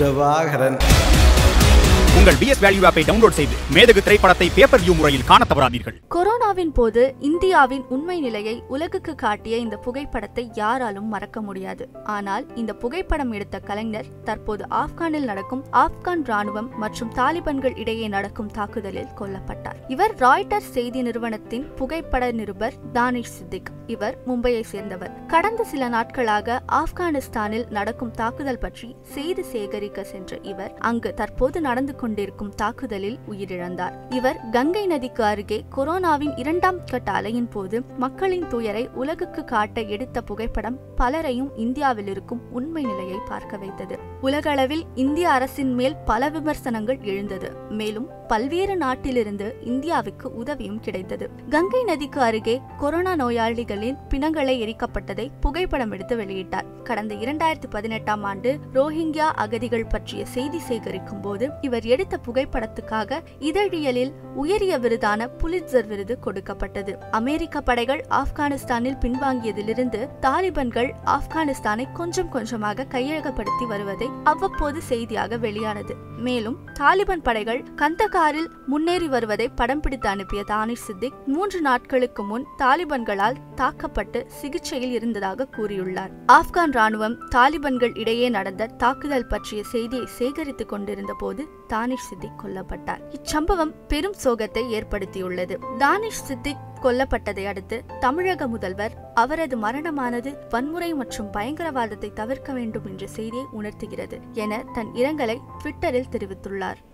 பிரபாகரன். உங்கள் PS value ஆப்பை download செய்து மேதகு திரைப்படத்தை பேப்பர் வியூ முறையில் காண தவறாதீர்கள். கொரோனாவின் போது இந்தியாவின் உண்மை நிலையை உலகுக்கு காட்டிய இந்த புகைப்படத்தை யாராலும் மறக்க முடியாது. ஆனால் இந்த புகைப்படம் எடுத்த கலைஞர் தற்போது ஆப்கானில் நடக்கும் ஆப்கான் ராணுவம் மற்றும் தாலிபான்கள் இடையே நடக்கும் தாக்குதலில் கொல்லப்பட்டார். இவர் ராய்ட்டர்ஸ் செய்தி நிறுவனத்தின் புகைப்பட நிருபர் தானிஷ் சித்திக். இவர் மும்பையை சேர்ந்தவர். கடந்த சில நாட்களாக ஆப்கானிஸ்தானில் நடக்கும் தாக்குதல் பற்றி செய்தி சேகரிக்க சென்ற இவர் அங்கு தற்போது நடந்து கொண்டிருக்கும் தாக்குதலில் உயிரிழந்தார். இவர் கங்கை நதிக்கு அருகே கொரோனாவின் 2ஆம் கட்ட அலையின் போது மக்களின் துயரை உலகுக்கு காட்ட எடுத்த புகைப்படம் பலரையும் இந்தியாவில் இருக்கும் உண்மை நிலையை பார்க்க வைத்தது. உலகளவில் இந்திய அரசின் மேல் பல விமர்சனங்கள் எழுந்தது. மேலும் பல்வேறு நாட்டிலிருந்து இந்தியாவுக்கு உதவியும் கிடைத்தது. கங்கை நதிக்கு அருகே கொரோனா நோயாளிகளின் பிணங்களை எரிக்கப்பட்டதை புகைப்படம் எடுத்து வெளியிட்டார். கடந்த 2018ஆம் ஆண்டு ரோஹிங்கியா அகதிகள் பற்றிய செய்தி சேகரிக்கும் போது இவர் எடுத்த புகைப்படத்துக்காக இதழியலில் உயரிய விருதான புலிட்சர் விருது கொடுக்கப்பட்டது. அமெரிக்க படைகள் ஆப்கானிஸ்தானில் பின்வாங்கியதிலிருந்து தாலிபான்கள் ஆப்கானிஸ்தானை கொஞ்சம் கொஞ்சமாக கையகப்படுத்தி வருவதை அவ்வப்போது செய்தியாக வெளியானது. மேலும் தாலிபான் படைகள் கந்தகாரில் முன்னேறி வருவதை படம் பிடித்து அனுப்பிய தானிஷ் சித்திக் 3 நாட்களுக்கு முன் தாலிபான்களால் தாக்கப்பட்டு சிகிச்சையில் இருந்ததாக கூறியுள்ளார். ஆப்கான் ராணுவம் தாலிபான்கள் இடையே நடந்த தாக்குதல் பற்றிய செய்தியை சேகரித்துக் கொண்டிருந்த போது தானிஷ் சித்திக் கொல்லப்பட்டார். இச்சம்பவம் பெரும் சோகத்தை ஏற்படுத்தியுள்ளது. தானிஷ் சித்திக் கொல்லப்பட்டதை அடுத்து தமிழக முதல்வர் அவரது மரணமானது வன்முறை மற்றும் பயங்கரவாதத்தை தவிர்க்க வேண்டும் என்ற செய்தியை உணர்த்துகிறது என தன் இரங்கலை ட்விட்டரில் தெரிவித்துள்ளார்.